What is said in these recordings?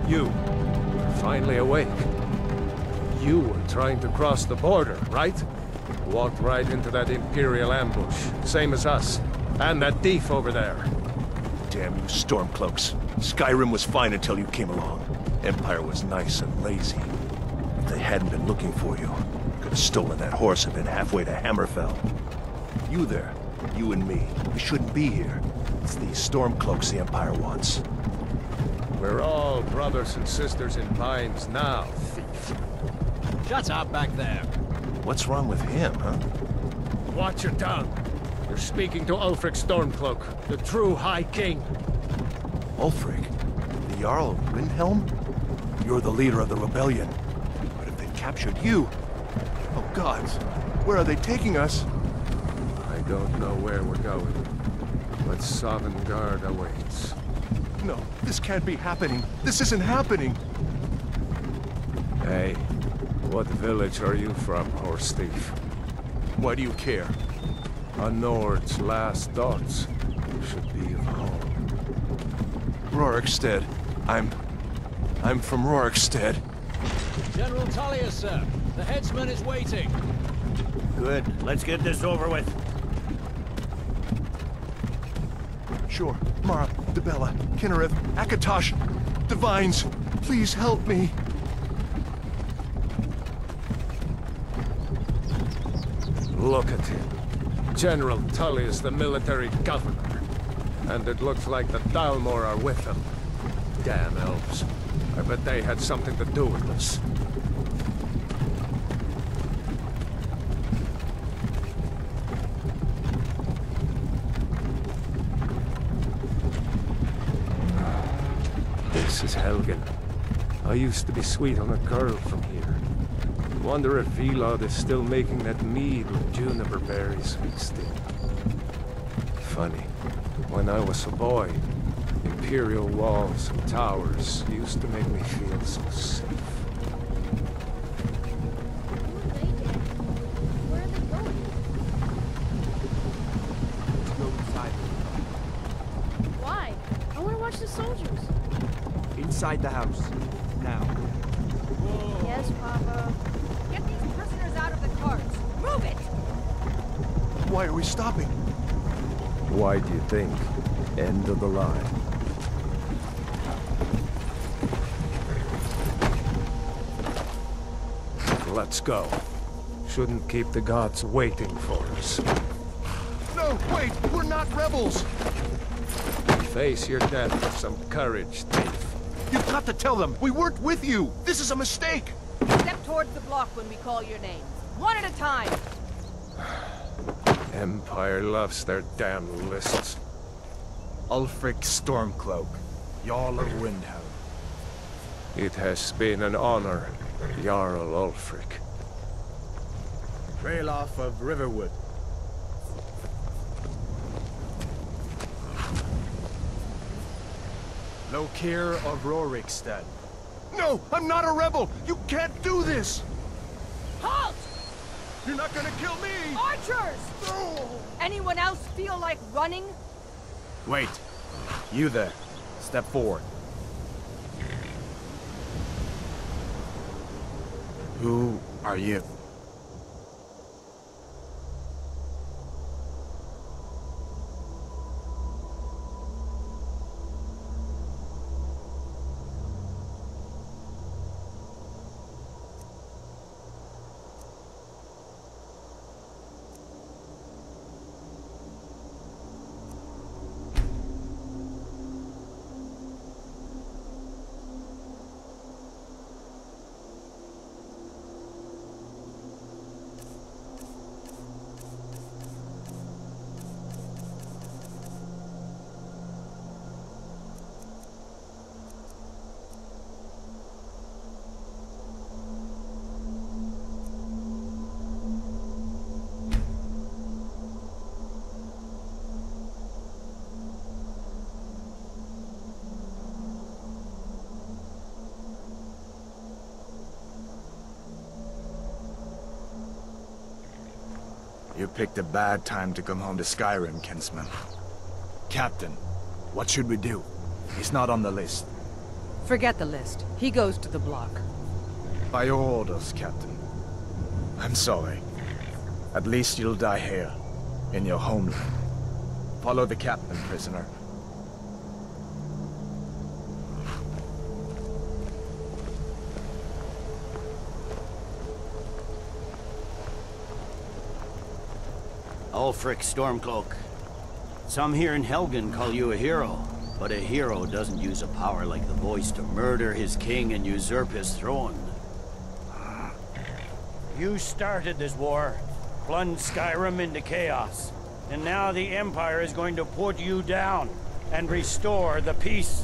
You're finally awake. You were trying to cross the border, right? Walked right into that Imperial ambush, same as us. And that thief over there. Damn you Stormcloaks. Skyrim was fine until you came along. Empire was nice and lazy. If they hadn't been looking for you, could have stolen that horse and been halfway to Hammerfell. You there, you and me, we shouldn't be here. It's these Stormcloaks the Empire wants. We're all brothers and sisters in Pines now, thief. Shut up back there. What's wrong with him, huh? Watch your tongue. You're speaking to Ulfric Stormcloak, the true High King. Ulfric? The Jarl of Windhelm? You're the leader of the rebellion. But if they've captured you... Oh gods, where are they taking us? I don't know where we're going, but Sovngarde awaits. No, this can't be happening. This isn't happening. Hey, what village are you from, horse thief? Why do you care? A Nord's last thoughts should be of home. Rorikstead. I'm from Rorikstead. General Tullius, sir. The headsman is waiting. Good. Let's get this over with. Sure. Mara, Dibella, Kinnereth, Akatosh, Divines, please help me. Look at him. General Tullius, the military governor. And it looks like the Dalmor are with him. Damn elves. I bet they had something to do with this. This is Helgen. I used to be sweet on a girl from here. Wonder if Vilod is still making that mead with juniper berries mixed in. Funny, when I was a boy, Imperial walls and towers used to make me feel so safe. Where are they going? Go inside. Why? I want to watch the soldiers. Inside the house. Now. Yes, Papa. Get these prisoners out of the carts. Move it! Why are we stopping? Why do you think? End of the line. Let's go. Shouldn't keep the gods waiting for us. No, wait! We're not rebels! Face your death with some courage, thief. You've got to tell them! We weren't with you! This is a mistake! Step towards the block when we call your names. One at a time. Empire loves their damn lists. Ulfric Stormcloak, Jarl of Windhelm. It has been an honor, Jarl Ulfric. Ralof of Riverwood. Lokir of Rorikstead. No! I'm not a rebel! You can't do this! Halt! You're not gonna kill me! Archers! No! Anyone else feel like running? Wait. You there. Step forward. Who are you? You picked a bad time to come home to Skyrim, kinsman. Captain, what should we do? He's not on the list. Forget the list. He goes to the block. By your orders, Captain. I'm sorry. At least you'll die here, in your homeland. Follow the captain, prisoner. Ulfric Stormcloak. Some here in Helgen call you a hero, but a hero doesn't use a power like the voice to murder his king and usurp his throne. You started this war, plunged Skyrim into chaos, and now the Empire is going to put you down and restore the peace.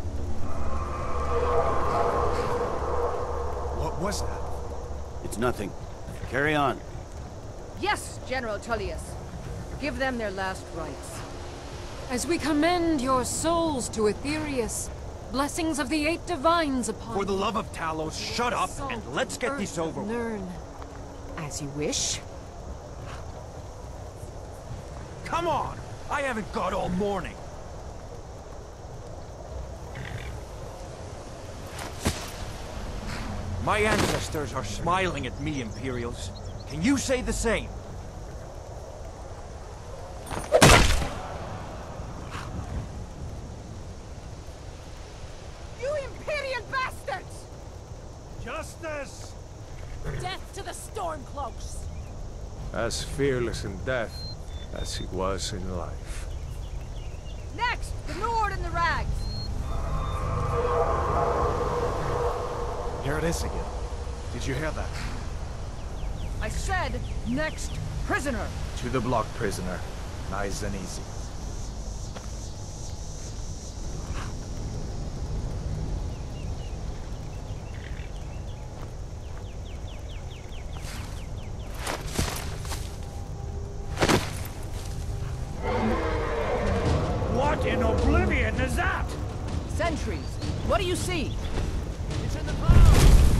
What was that? It's nothing. Carry on. Yes, General Tullius. Give them their last rites. As we commend your souls to Aetherius, blessings of the 8 divines upon For the love of Talos, shut up and let's get this over with. Nirn. As you wish. Come on! I haven't got all morning. My ancestors are smiling at me, Imperials. Can you say the same? You Imperial bastards! Justice! Death to the Stormcloaks! As fearless in death as he was in life. Next, the Nord and the Rags. Here it is again. Did you hear that? I said, next prisoner. To the block, prisoner. Nice and easy. What in oblivion is that? Sentries. What do you see? It's in the clouds!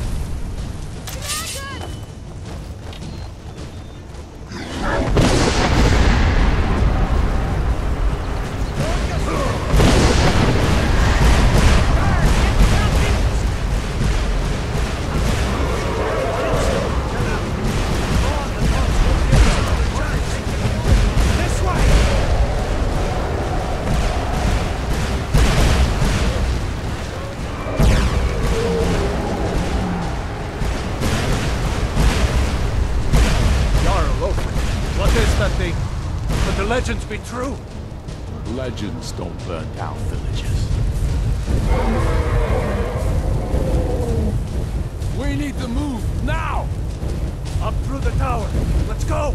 Could the legends be true? Legends don't burn down villages. We need to move, now! Up through the tower. Let's go!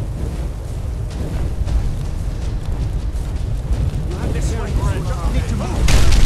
You have this way, we need to move.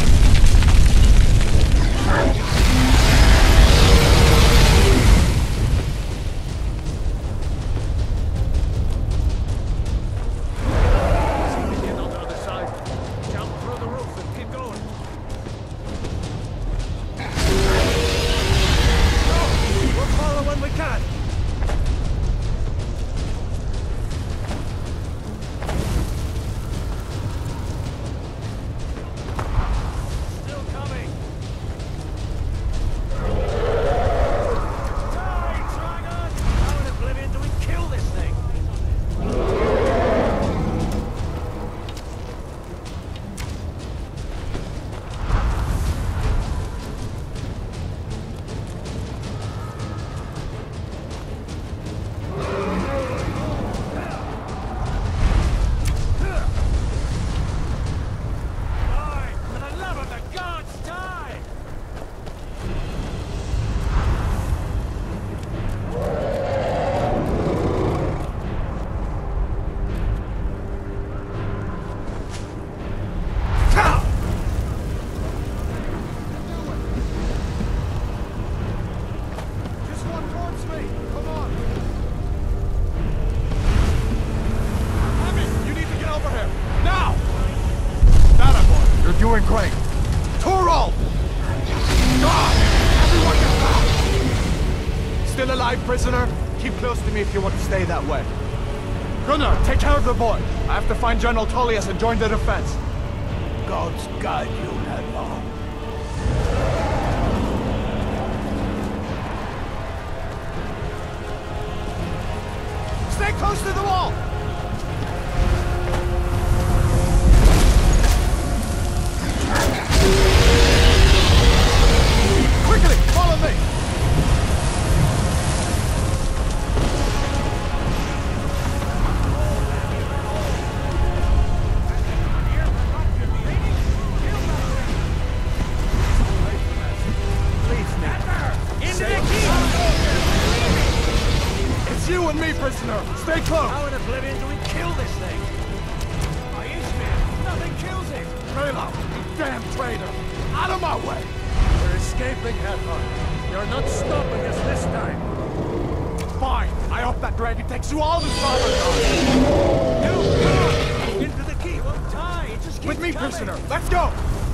Doing great. Torol! God! Everyone get back! Still alive, prisoner? Keep close to me if you want to stay that way. Gunnar, take care of the boy. I have to find General Tullius and join the defense. Gods guide you, Headlong. close to the wall! Quickly, follow me! It's you and me, prisoner! Stay close! How in oblivion do we kill this thing? Are you scared? Nothing kills it! Raylo, you damn traitor! Out of my way! We're escaping, Headhunter. You're not stopping us this time. Fine! I hope that dragon takes you all to starboard! You into the key won't tie. It just keeps With me, coming. prisoner! Let's go!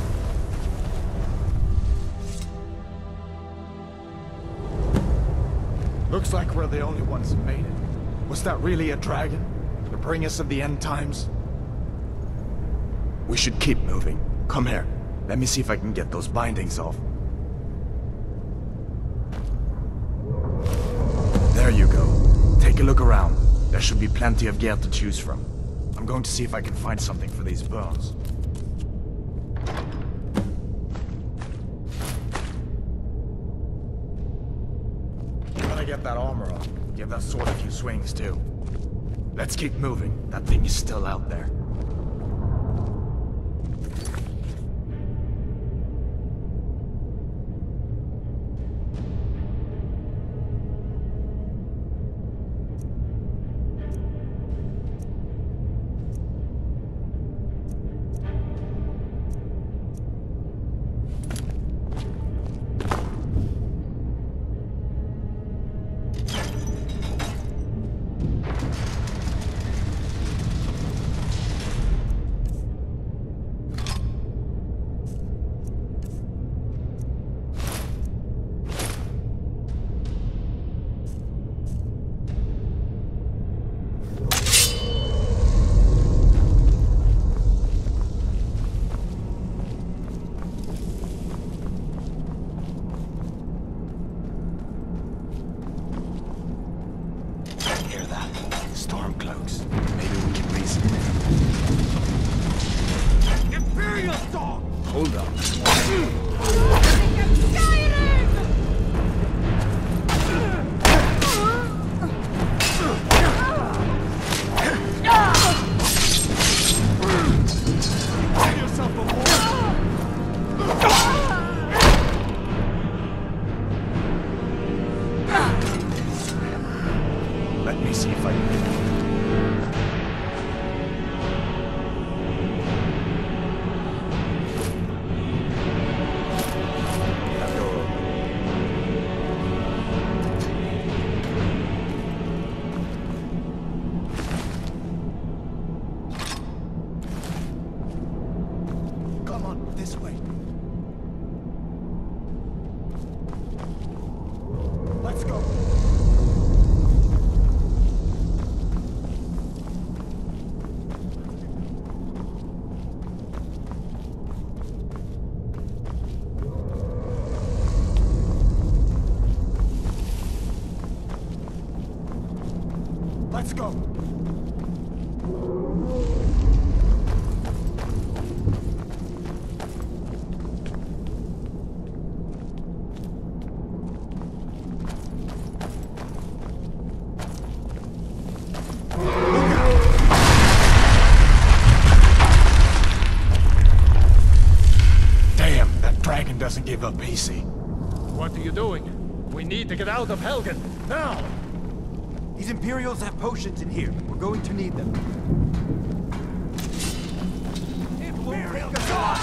Looks like we're the only ones who made it. Was that really a dragon? To bring us of the end times? We should keep moving. Come here. Let me see if I can get those bindings off. There you go. Take a look around. There should be plenty of gear to choose from. I'm going to see if I can find something for these bones. Gotta get that armor on. Give that sword a few swings, too. Let's keep moving. That thing is still out there. Hold up. Let me see if I can... Come on, this way. Let's go. Let's go. Damn, that dragon doesn't give up easy. What are you doing? We need to get out of Helgen, now! These Imperials have potions in here. We're going to need them. Imperial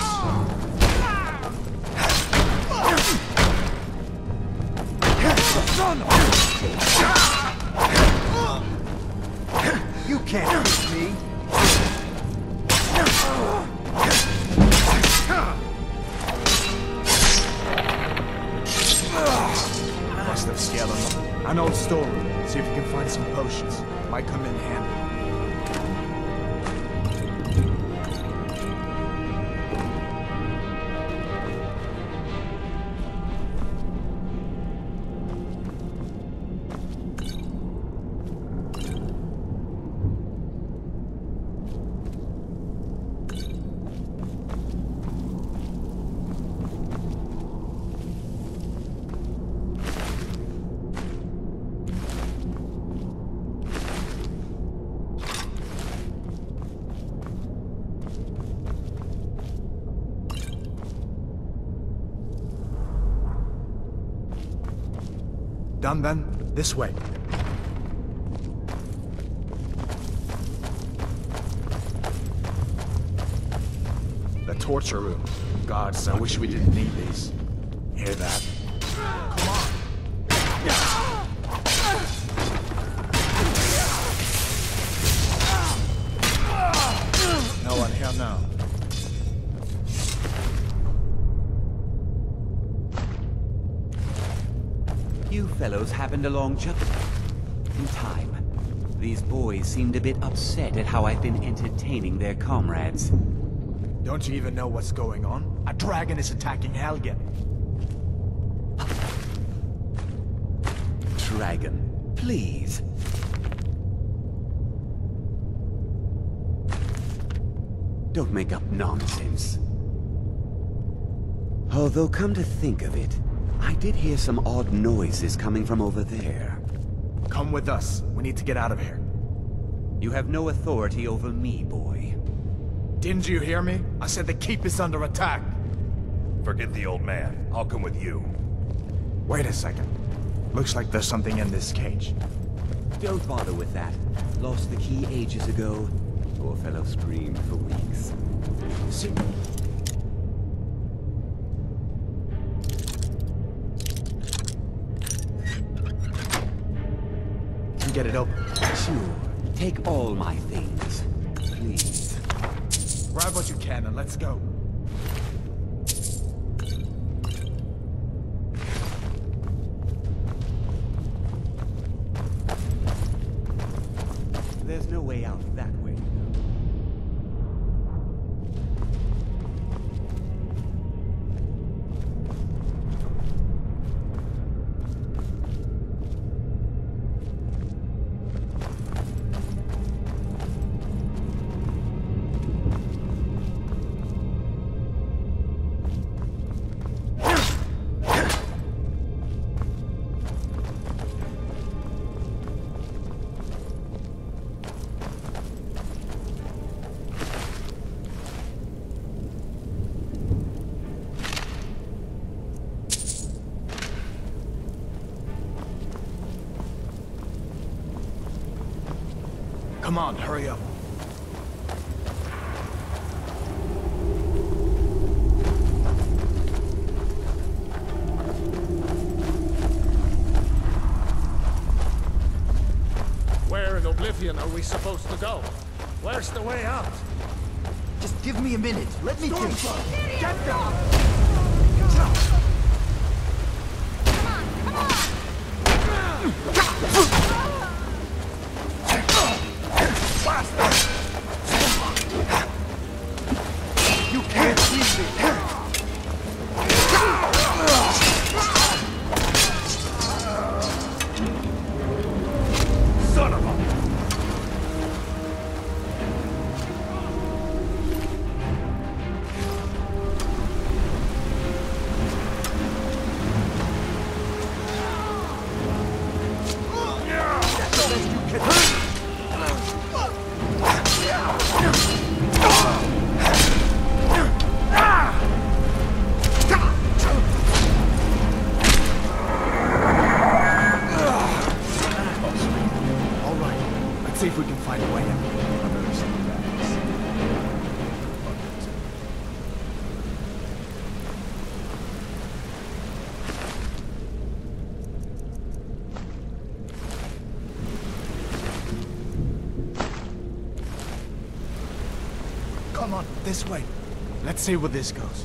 You can't beat me. Must have scared them. An old storeroom. See if you can find some potions. Might come in handy. Done then? This way. The torture room. Gods, I wish we didn't need these. Hear that? Come on! No one here now. You fellows happened along just in time. These boys seemed a bit upset at how I've been entertaining their comrades. Don't you even know what's going on? A dragon is attacking Helgen. Dragon, please. Don't make up nonsense. Although, come to think of it, I did hear some odd noises coming from over there. Come with us. We need to get out of here. You have no authority over me, boy. Didn't you hear me? I said the keep is under attack. Forget the old man. I'll come with you. Wait a second. Looks like there's something in this cage. Don't bother with that. Lost the key ages ago. Poor fellow screamed for weeks. See? Get it open. Sure. Take all my things, please. Grab what you can and let's go. There's no way out that way. Come on, hurry up. Where in Oblivion are we supposed to go? Where's the way out? Just give me a minute. Let me think. Get down! You can't beat me. Son of a... See if we can find a way out. Come on, this way. Let's see where this goes.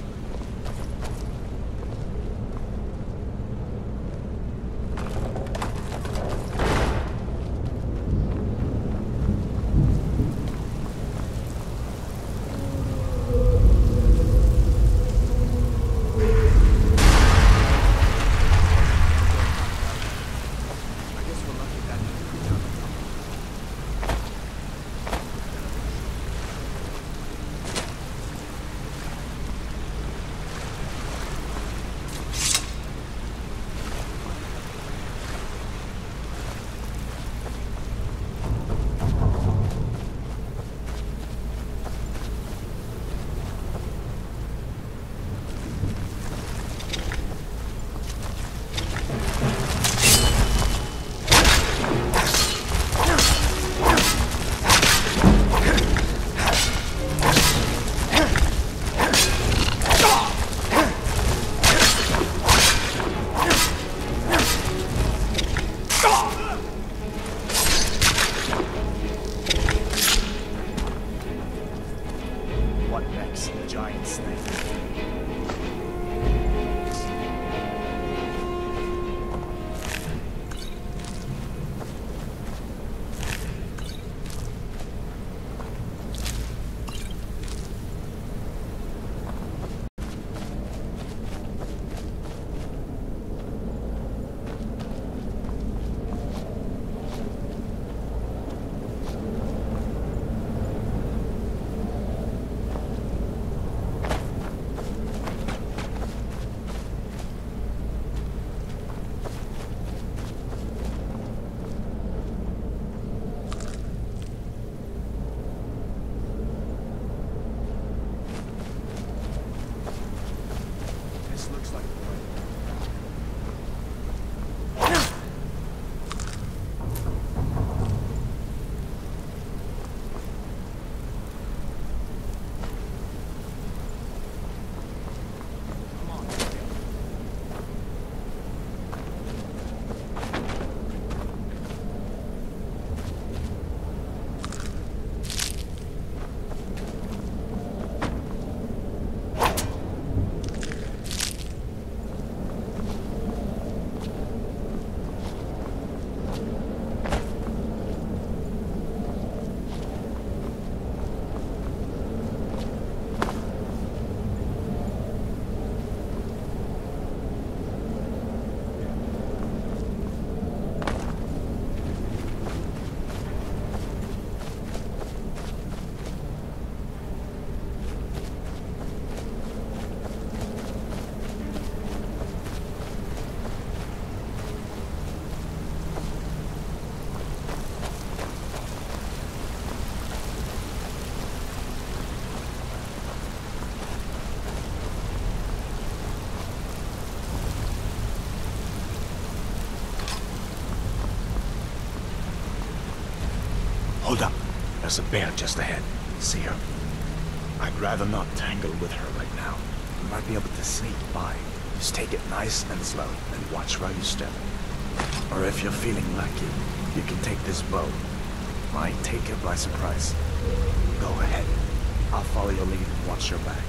Hold up. There's a bear just ahead. See her? I'd rather not tangle with her right now. You might be able to sneak by. Just take it nice and slow, and watch where you step. Or if you're feeling lucky, you can take this bow. Might take her by surprise. Go ahead. I'll follow your lead and watch your back.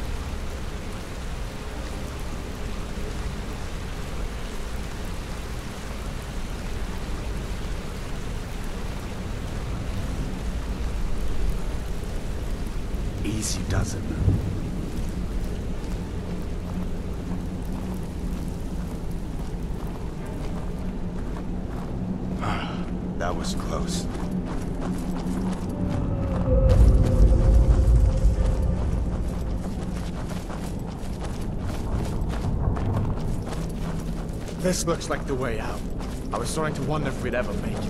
Easy does it. That was close. This looks like the way out. I was starting to wonder if we'd ever make it.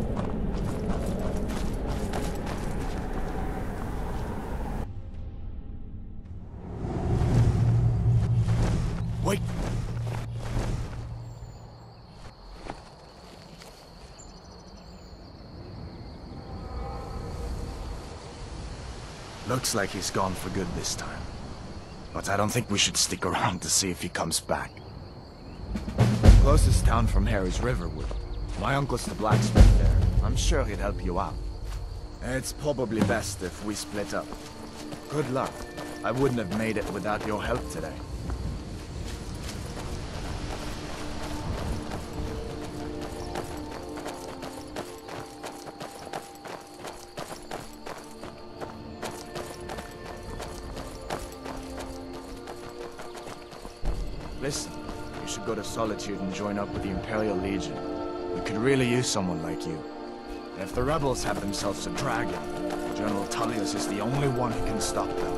Wait! Looks like he's gone for good this time. But I don't think we should stick around to see if he comes back. Closest town from here is Riverwood. My uncle's the blacksmith there. I'm sure he'd help you out. It's probably best if we split up. Good luck. I wouldn't have made it without your help today. Listen, you should go to Solitude and join up with the Imperial Legion. We could really use someone like you. And if the rebels have themselves a dragon, General Tullius is the only one who can stop them.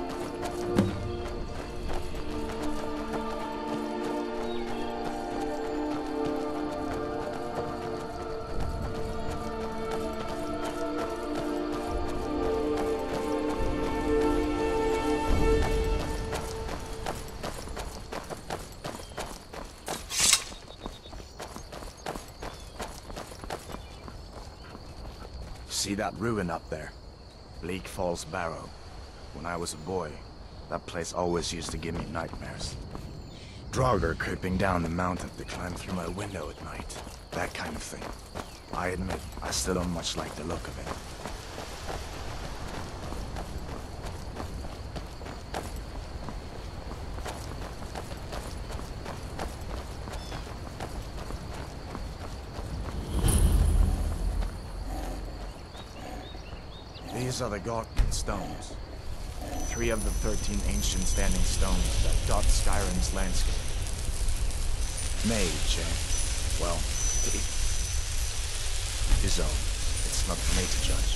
See that ruin up there? Bleak Falls Barrow. When I was a boy, that place always used to give me nightmares. Draugr creeping down the mountain to climb through my window at night. That kind of thing. I admit, I still don't much like the look of it. These are the Gorgon stones. 3 of the 13 ancient standing stones that dot Skyrim's landscape. Mage, eh? Well, to his own. It's not for me to judge.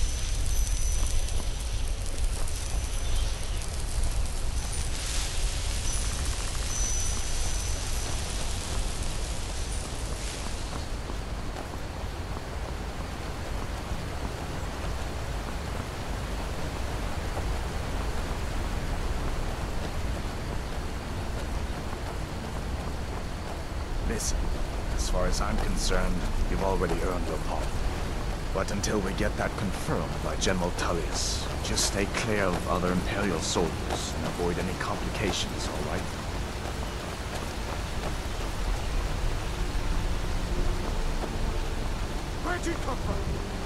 Listen, as far as I'm concerned, you've already earned your pardon. But until we get that confirmed by General Tullius, just stay clear of other Imperial soldiers and avoid any complications, all right? Where'd you come from?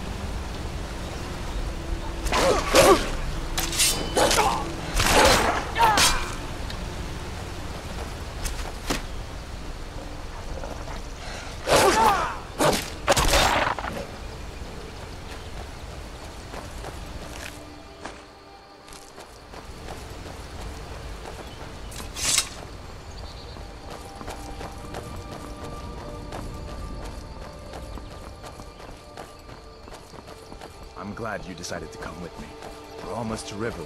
I'm glad you decided to come with me. We're almost to Riverwood.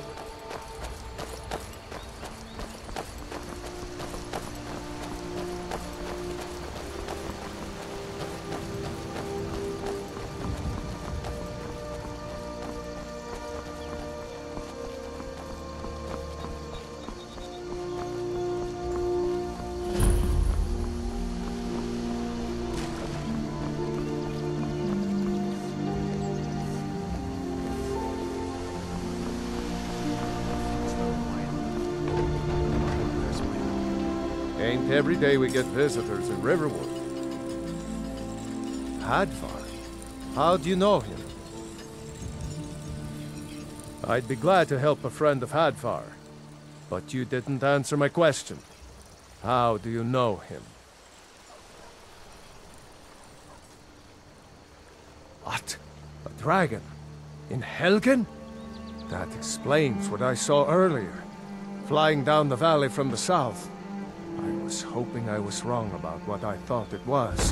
Ain't every day we get visitors in Riverwood. Hadvar? How do you know him? I'd be glad to help a friend of Hadvar, but you didn't answer my question. How do you know him? What? A dragon? In Helgen? That explains what I saw earlier, flying down the valley from the south. I was hoping I was wrong about what I thought it was.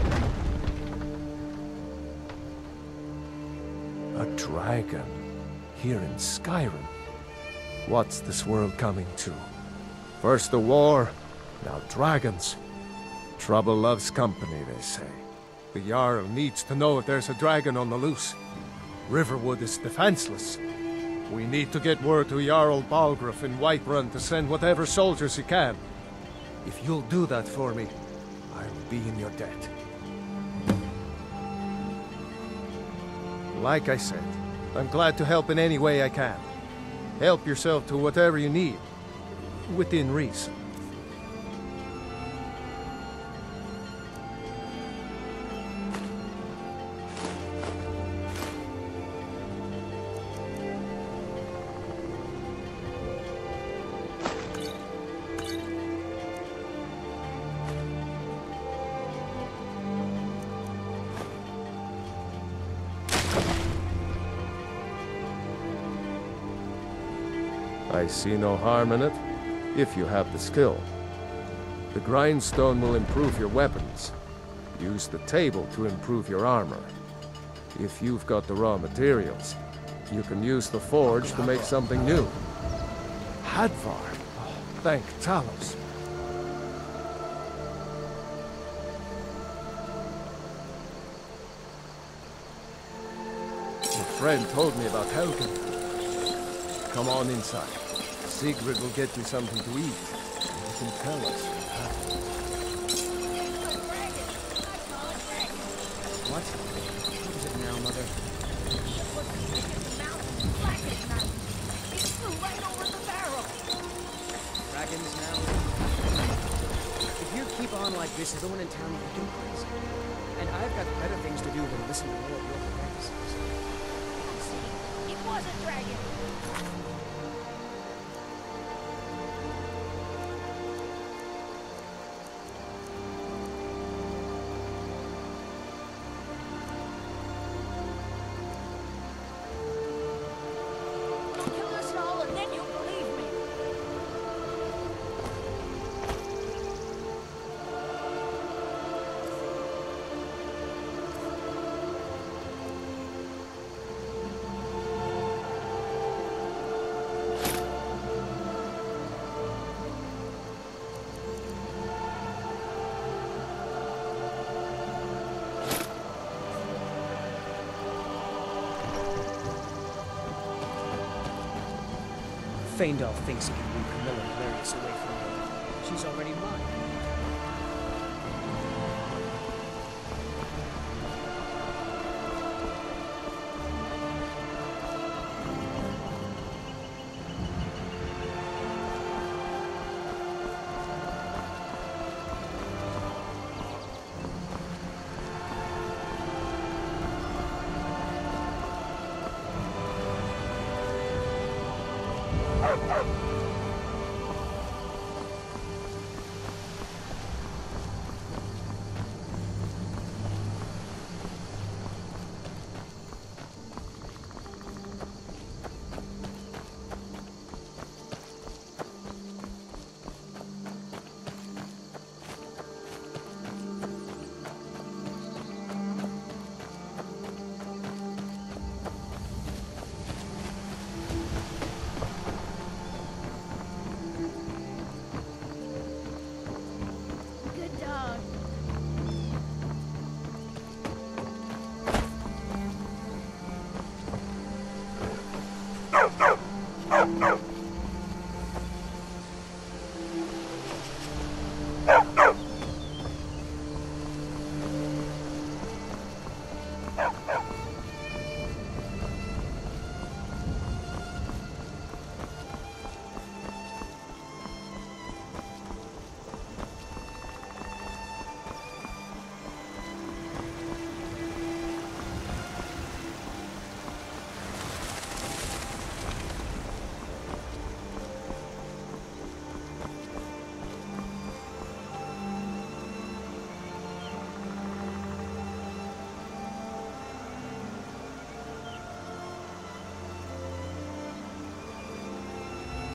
A dragon? Here in Skyrim? What's this world coming to? First the war, now dragons. Trouble loves company, they say. The Jarl needs to know if there's a dragon on the loose. Riverwood is defenseless. We need to get word to Jarl Balgruuf in Whiterun to send whatever soldiers he can. If you'll do that for me, I'll be in your debt. Like I said, I'm glad to help in any way I can. Help yourself to whatever you need, within reason. I see no harm in it, if you have the skill. The grindstone will improve your weapons. Use the table to improve your armor. If you've got the raw materials, you can use the forge to make something new. Hadvar! Oh, thank Talos. Your friend told me about Helgen. Come on inside. Sigrid will get you something to eat. You can tell us what happened. What? What is it now, Mother? It flew right over the barrel. Dragons now? If you keep on like this, everyone in town will go crazy. And I've got better things to do than listen to more of your practices. It was a dragon. Feindal thinks he can move Camilla and Clarius away from me. She's already mine.